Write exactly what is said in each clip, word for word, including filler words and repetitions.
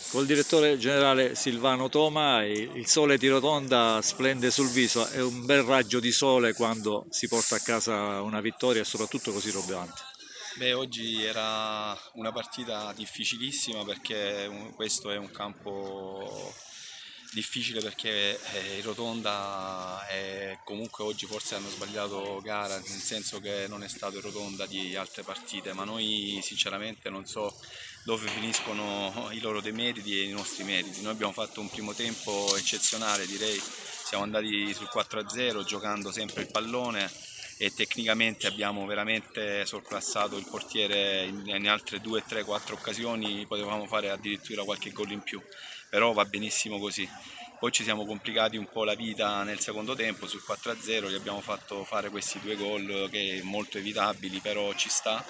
Col direttore generale Silvano Toma, il sole di Rotonda splende sul viso, è un bel raggio di sole quando si porta a casa una vittoria e soprattutto così rilevante. Beh, oggi era una partita difficilissima perché un- questo è un campo difficile perché eh, il Rotonda è, comunque oggi forse hanno sbagliato gara, nel senso che non è stato il Rotonda di altre partite, ma noi sinceramente non so dove finiscono i loro demeriti e i nostri meriti. Noi abbiamo fatto un primo tempo eccezionale, direi, siamo andati sul quattro a zero giocando sempre il pallone e tecnicamente abbiamo veramente sorpassato il portiere in, in altre due, tre, quattro occasioni, potevamo fare addirittura qualche gol in più, però va benissimo così. Poi ci siamo complicati un po' la vita nel secondo tempo, sul quattro a zero gli abbiamo fatto fare questi due gol che molto evitabili, però ci sta.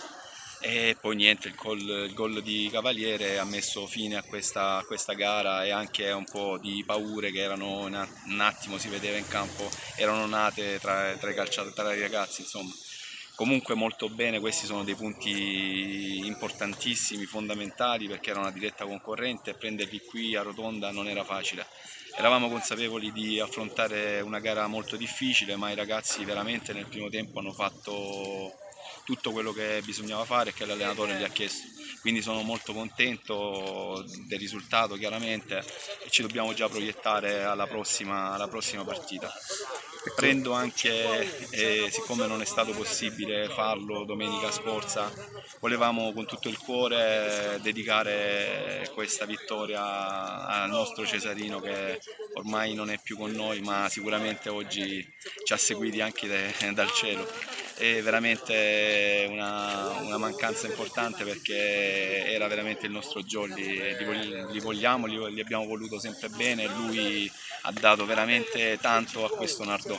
E poi niente, il gol, il gol di Cavaliere ha messo fine a questa, a questa gara e anche un po' di paure che erano un un attimo, si vedeva in campo, erano nate tra, tra i calciatori, tra i ragazzi, insomma. Comunque molto bene, questi sono dei punti importantissimi, fondamentali perché era una diretta concorrente e prenderli qui a Rotonda non era facile. Eravamo consapevoli di affrontare una gara molto difficile, ma i ragazzi veramente nel primo tempo hanno fatto tutto quello che bisognava fare e che l'allenatore gli ha chiesto. Quindi sono molto contento del risultato chiaramente e ci dobbiamo già proiettare alla prossima, alla prossima partita. Ecco, Prendo anche, eh, siccome non è stato possibile farlo domenica scorsa, volevamo con tutto il cuore dedicare questa vittoria al nostro Cesarino che ormai non è più con noi, ma sicuramente oggi ci ha seguiti anche de- dal cielo. È veramente una, una mancanza importante perché era veramente il nostro Jolly, li, li vogliamo, li, li abbiamo voluto sempre bene, lui ha dato veramente tanto a questo Nardò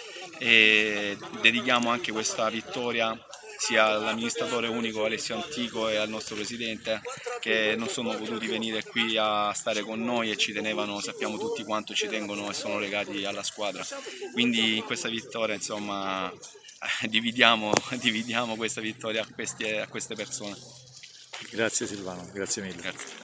e dedichiamo anche questa vittoria sia all'amministratore unico Alessio Antico e al nostro presidente che non sono potuti venire qui a stare con noi e ci tenevano, sappiamo tutti quanto ci tengono e sono legati alla squadra. Quindi in questa vittoria insomma dividiamo, dividiamo questa vittoria a, questi, a queste persone. grazie Silvano, grazie mille. Grazie.